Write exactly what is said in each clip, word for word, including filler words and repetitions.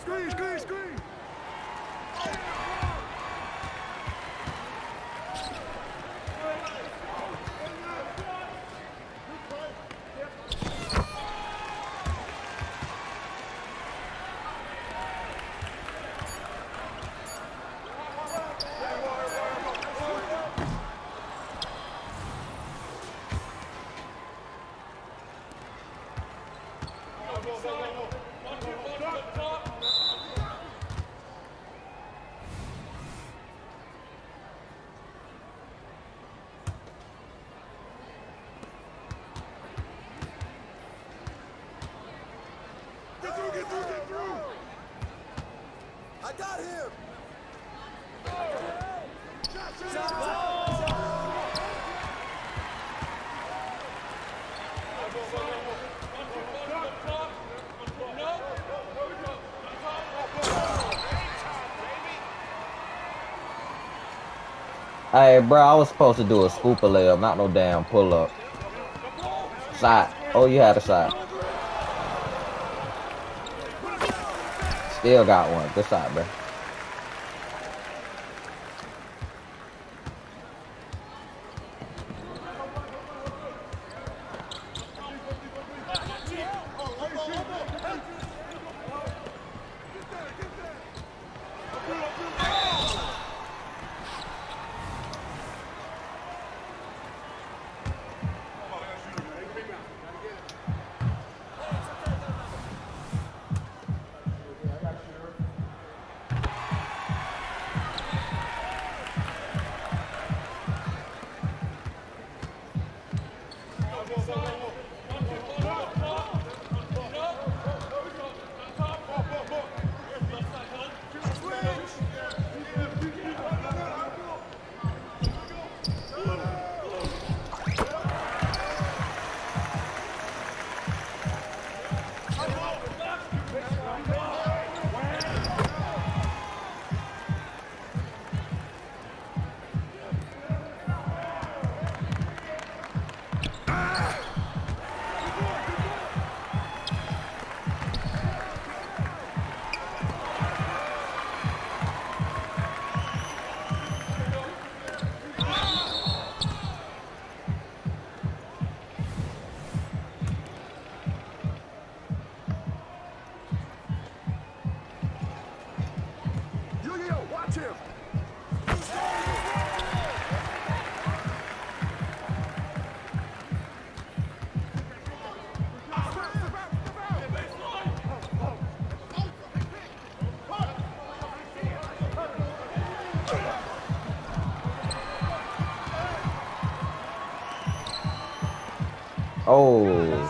Screen, screen, screen. I got him! Hey, bro, I was supposed to do a scooper layup, not no damn pull up. Shot. Oh, you had a shot. Still got one. Good shot, bro. Oh.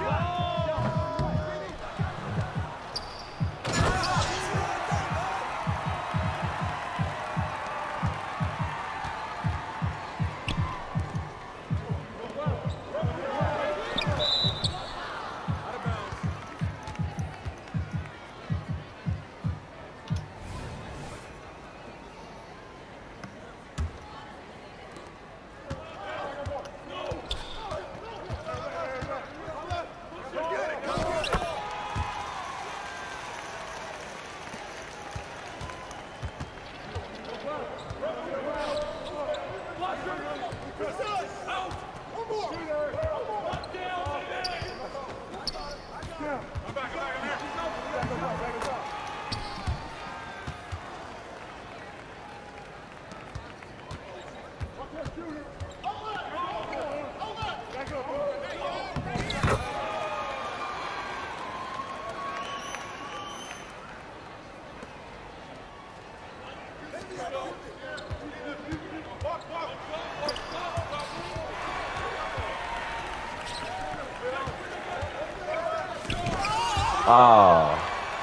Oh.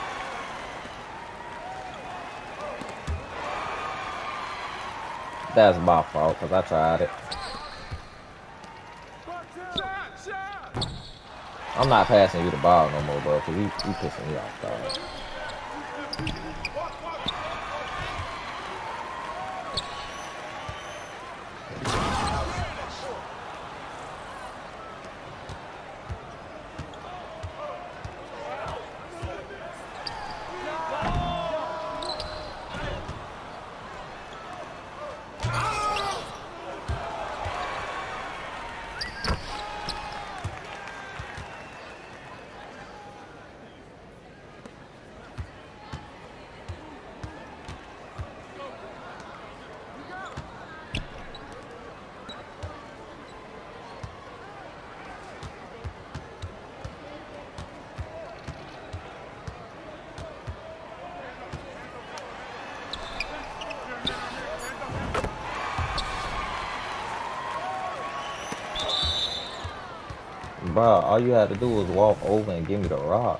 That's my fault because I tried it. I'm not passing you the ball no more, bro, because you, you pissing me off, dog. Bro, all you had to do was walk over and give me the rock.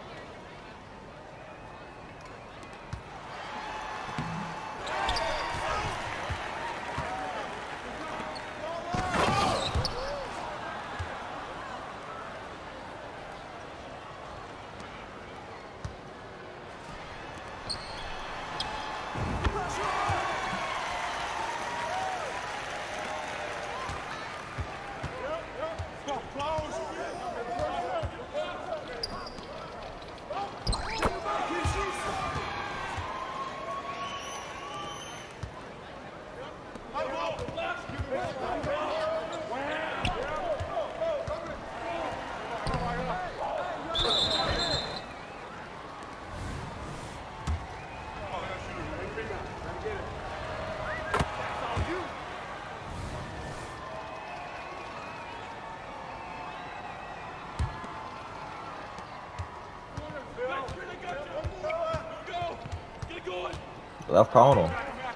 Left corner.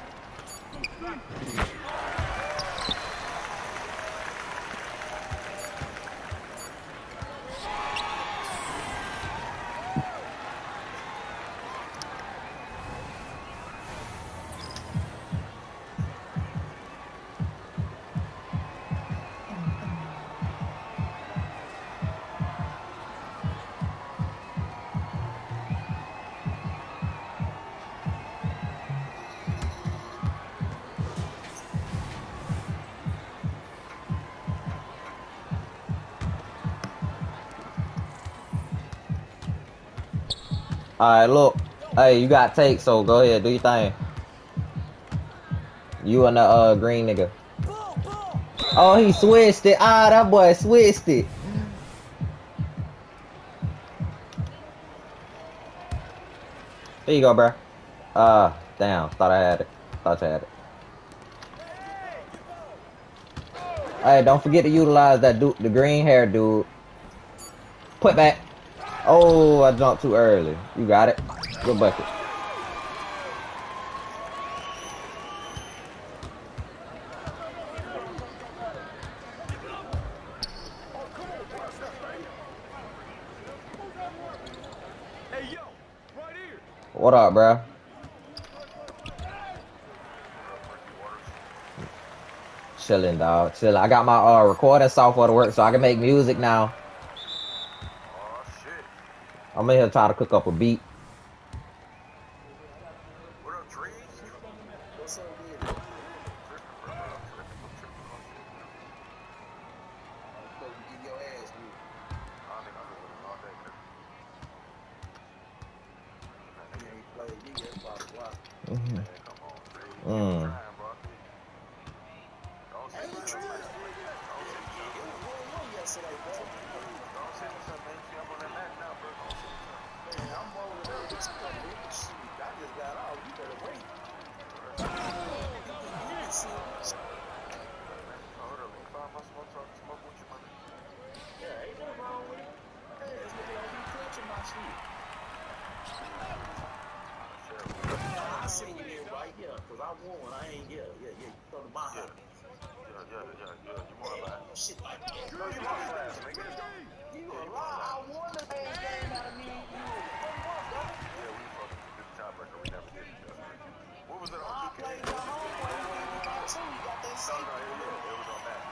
Alright, look. Hey, you got take, so go ahead, do your thing. You and the uh, green nigga. Oh, he switched it. Ah, that boy switched it. There you go, bro. Ah, uh, damn. Thought I had it. Thought I had it. Hey, don't forget to utilize that dude, the green hair dude. Put back. Oh, I jumped too early. You got it. Good bucket. Hey, yo, right here. What up, bro? Chilling, dog. Chilling. I got my uh, recording software to work, so I can make music now. Oh, shit. I'm in here trying to cook up a beat. What up, trees? What's up, dude? Tripping, bro. I'm tripping. I'm tripping. I'm tripping. Get your ass, dude. I think I'm doing it all day, man. You ain't played me yet, probably why. Mm-hmm. Man, come on, trees. Mm. Trying, bro. Don't say nothing. Don't say nothing. Yesterday, bro. Don't say nothing, man. See, I'm on that mat now, bro. Don't say nothing. Man, I'm over there. This shit, I just got out. You better wait. You see it. Hold up, let me find my smoke talk smoke with you, man. Yeah, ain't nothing wrong with it. Hey, this nigga don't be clutching my shit. I seen you there right here, cause I won. I ain't yeah, yeah, yeah. You come to my house. Yeah, yeah, yeah, yeah. You wanna lie? Shit like that. No, you wanna lie, nigga? You a lie? I won the main game out of me and you. Yeah, we fucking did the tiebreaker. We never did it. What was it on? I played my home one. You got two. You got that same. No, no, yeah, it was on that.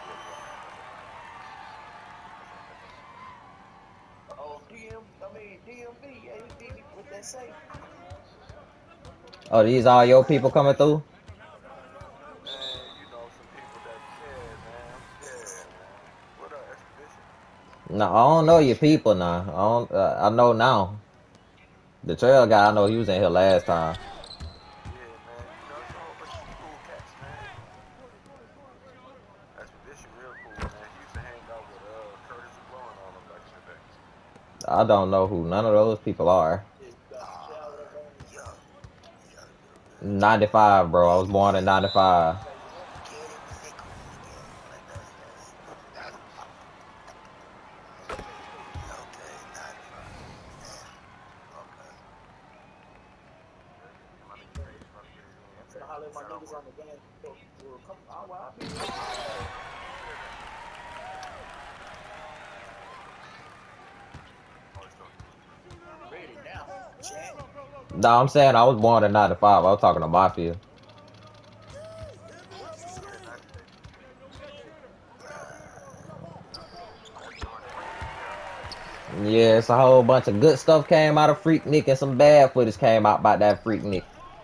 Oh, D M, I mean D M V, yeah, he did it with that safe. Oh, these all your people coming through? Man, you know some people that, yeah, man, yeah, man. What up, Expedition? No, I don't know your people now. I don't. Uh, I know now. The trail guy, I know he was in here last time. Yeah, man, you know, it's a whole bunch of cool cats, man. Expedition real cool, man. He used to hang out with uh Curtis and Blow and all them back in the day. I don't know who none of those people are. ninety-five, bro. I was born in ninety-five. No, I'm saying I was born in ninety-five. I was talking to Mafia. Yeah, it's a whole bunch of good stuff came out of Freaknik and some bad footage came out about that Freaknik.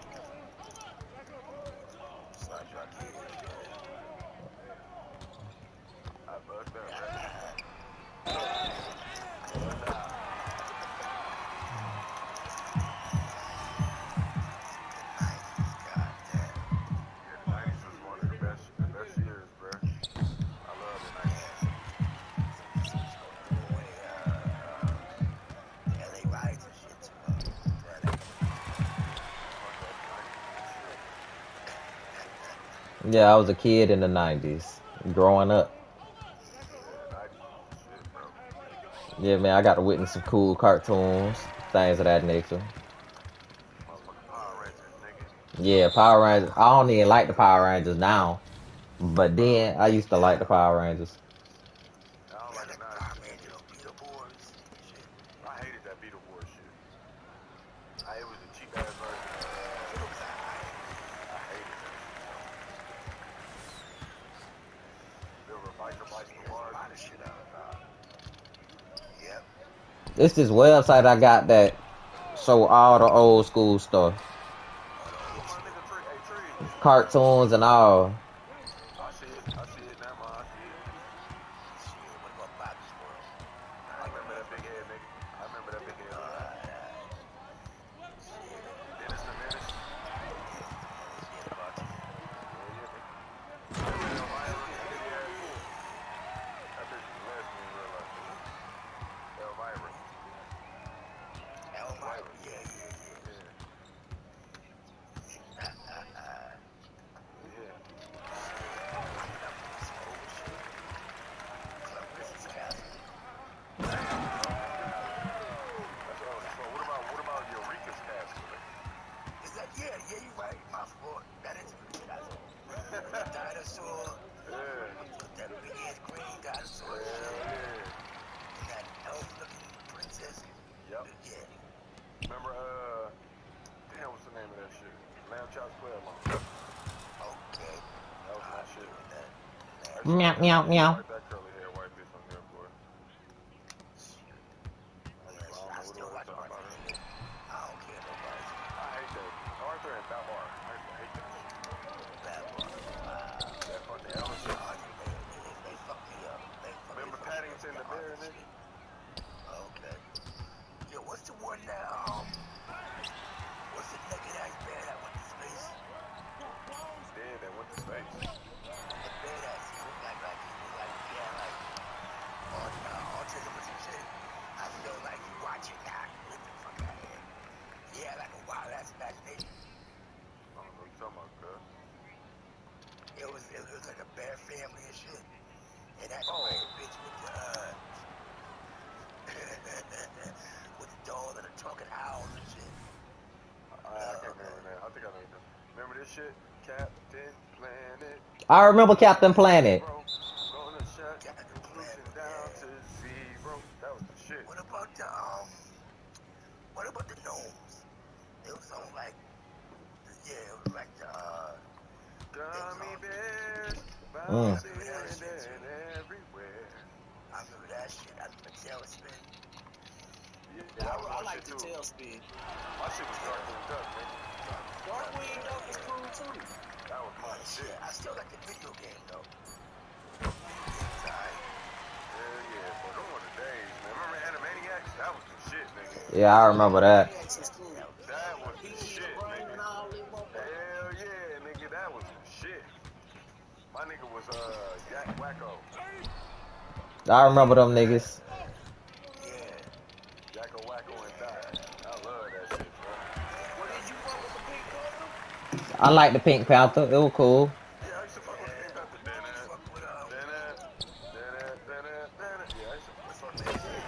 Yeah, I was a kid in the nineties, growing up. Yeah, man, I got to witness some cool cartoons, things of that nature. Yeah, Power Rangers. I don't even like the Power Rangers now, but then I used to like the Power Rangers. It's this website I got that show all the old school stuff, cartoons and all. Meow, meow, meow. I remember Captain Planet. Mm. Yeah, I, I like the Tailspin. My shit was Darkwing Duck, man. Darkwing Duck is cool too. That was my shit. I still like the video game though. Hell yeah, but them were the days, man. Remember Animaniacs? That was the shit, nigga. Yeah, I remember that. That was the shit, nigga. Hell yeah, nigga, that was the shit. My nigga was uh Jack Wacko. I remember them niggas. I like the Pink Panther. It was cool. Yeah, I used to fuck with the Pink Panther. Yeah, I used to fuck with the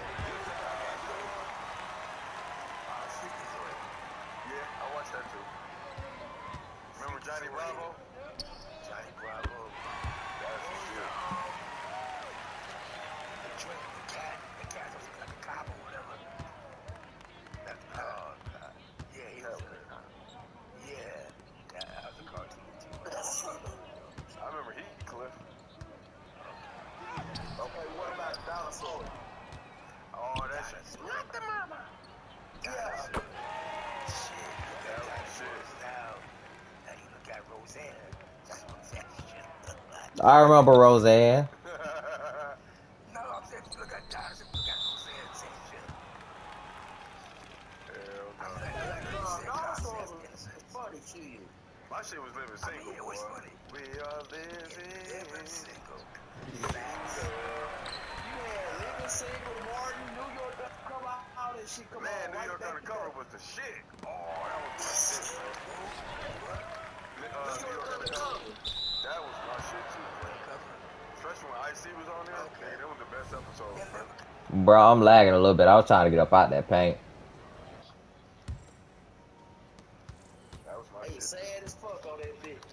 Yeah, I watched that too. Remember Johnny Bravo? Johnny Bravo. That's the shit. The cat, the cat was like a cop or whatever. That's, oh, God. Okay, what about dinosaur? Oh, that's not the mama. Yeah. Shit, that was shit. Now you look at Roseanne. I remember Roseanne. No, I'm saying you look at dinosaur, you look at Roseanne, same shit. Hell no. Dinosaurs was funny shit. My shit was living single. I mean, it was funny. We are living single. You had Living Single, Martin, New York Undercover, all that shit come on. Man, New York Undercover was the shit. Oh, that was my shit, bro. Uh, New York Undercover. That was my shit too, bro. Especially when Ice-T was on there. Okay, that was the best episode, bro. Bro, I'm lagging a little bit. I was trying to get up out that paint. That was my hey, shit. Sad as fuck on that bitch.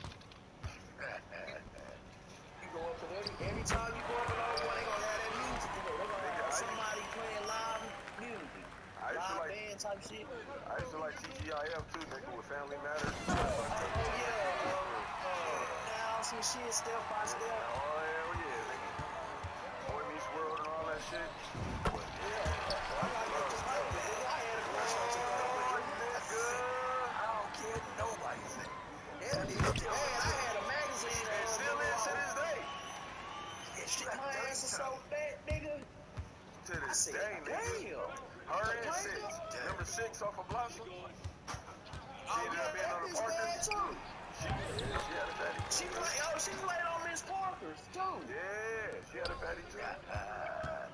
You go up to every, every time you go up and over, they gonna have that music. You know, they gonna have somebody playing live music. Live like, band type shit. I used to like T G I F too, nigga, with Family Matters. Oh, yeah. Now some shit, step by step. Oh, hell yeah, nigga. Boy Meets World and all that shit. Yeah. I like it just like that. I had a crush on T G I F. I don't care what nobody say. Yeah, man, I had a magazine. And still is to this day. Yeah, shit, my ass is so fat, nigga. To this day, nigga. Her and Six. Number Six off of Blossom. She ended up being on the Parkers. She, yeah, she had a fatty. She played, oh, she played on Miss Parker's too. Yeah, she had a fatty too. Uh,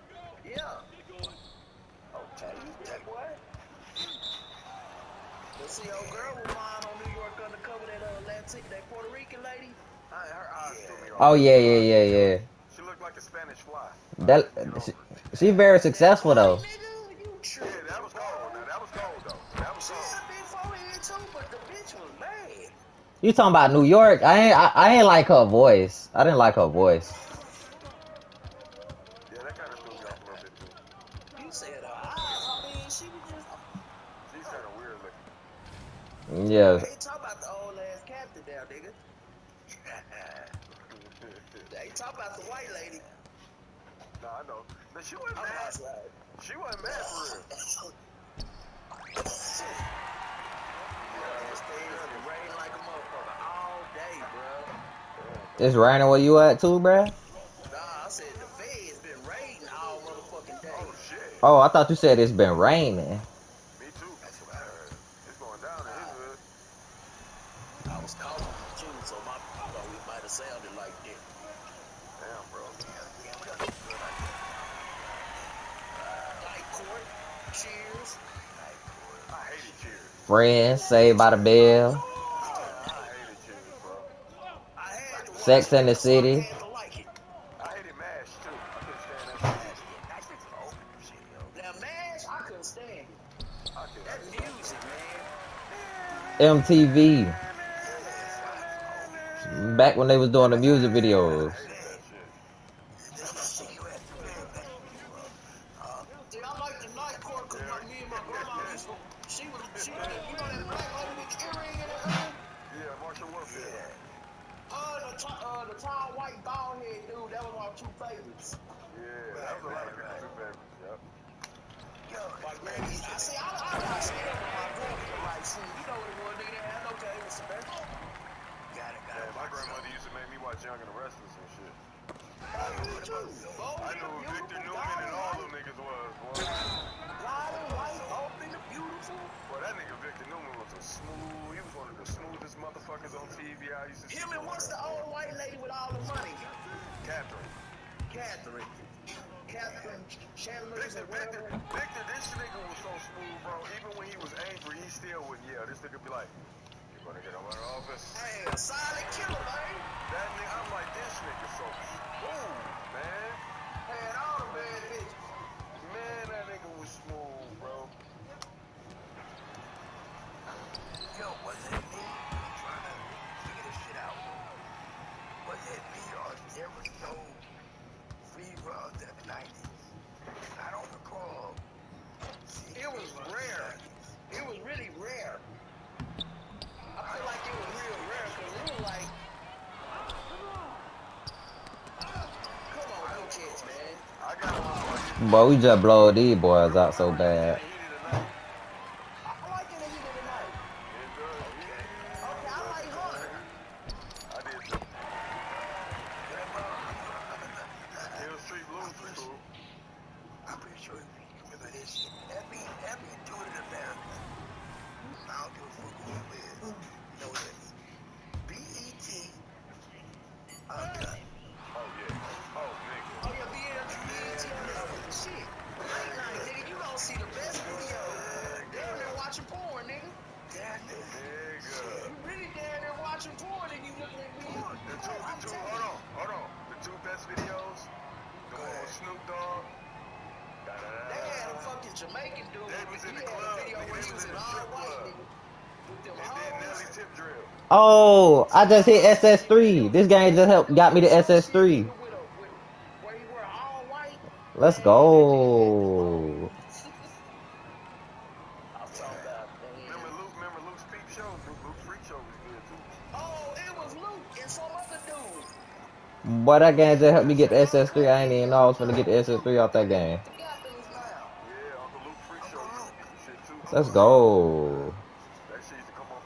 yeah. Okay, that boy. Let's see, old girl was mine on New York Undercover, that uh, Latin, that Puerto Rican lady. I, her eyes yeah. threw me off. Oh yeah, yeah, yeah, yeah. She looked like a Spanish fly. That she, she very successful though. Yeah, that was cold. Now that was cold though. That was cold. She had big forehead too, but the bitch was mad. You talking about New York? I ain't. I, I ain't like her voice. I didn't like her voice. Yeah, that kind of threw me off a little bit too. You said her eyes. I mean, she was just. She's kind of weird looking. Yeah. They talk about the old ass captain down, nigga. They talk about the white lady. No, I know. But she wasn't mad. She wasn't mad for real. It rained like a motherfucker all day, bro. It's raining where you at too, bruh? Nah, I said the feds been raining all motherfucking day. Oh shit. Oh, I thought you said it's been raining. Me too. That's what I heard. It's going down in his hood. I was calling you, so my I thought we might have sounded like that. Damn, bro. Yeah, we got good idea. Night Court. Cheers. Night Court. I hated Cheers. Friends, Saved by the Bell. Sex and the City. I hated MASH too. I couldn't stand that shit. Now MASH, I couldn't stand it. That music, man. M T V. Back when they was doing the music videos. Dude, I like the Night Court because like me and my grandma used to, she was, she was, you know that black lady with the earring in her ear? Yeah, Marshall Warfare. Uh, the, uh, the tall white bald head dude, that was my two favorites. Yeah, that was a lot of people's two favorites, yep. Yo, my granny, I see, I, I got scared with my grandma, like, see, you know what it was, nigga, they had no game with Sebastian. Got it, got it. My grandmother used to make me watch Young and the Restless and shit. I knew who Victor Newman and all them niggas was, boy. Lying, white, open, beautiful. Boy, that nigga Victor Newman was a smooth, he was one of the smoothest motherfuckers on T V I used to see. Him and what's the old white lady with all the money? Catherine. Catherine. Catherine Chandler. Victor, Victor, Victor, this nigga was so smooth, bro. Even when he was angry, he still wouldn't yell. This nigga be like, you gonna get over the office? Hey, a silent killer, man. That nigga, I'm like, this nigga so smooth, man. Had all the bad bitches. Man, that nigga was smooth, bro. Yo, was it me? I'm trying to figure this shit out. Was it me or there was no fever of the nineties? I don't recall. See, it was rare. It was really rare. I feel like it was real rare because it was like, come on, no kids. Boy, we just blow these boys out so bad. I like it in the heat of the night. Okay. Okay, I like Hunter. I did too. Hill Street Blues was cool. I'm pretty sure you remember this shit. Every, every dude in America. I don't give a fuck who you is. You know what that means? B E T. Uncut. Oh, yeah. Oh, nigga. Oh, yeah, B E T uncut. Shit. Late night, nigga. You don't see the best video. Damn near watching porn, nigga. Damn near. Nigga. You really damn near watching porn and you looking at me. The two, the two, hold on, hold on. The two best videos. The one with Snoop Dogg. They had a fucking Jamaican dude. They was in the club. He had a video where he was in all white, nigga. With them hoes. Tip drill. Oh, I just hit S S three. This game just helped got me to S S three. Where you were all white. Let's go. Remember Luke, remember Luke's Peep Show? Luke's Freak Show was good too. Oh, it was Luke and some other dude. Boy, that game just helped me get to S S three. I ain't even know I was gonna get to S S three off that game. Yeah, Uncle Luke Freak Show. Shit too. Let's go.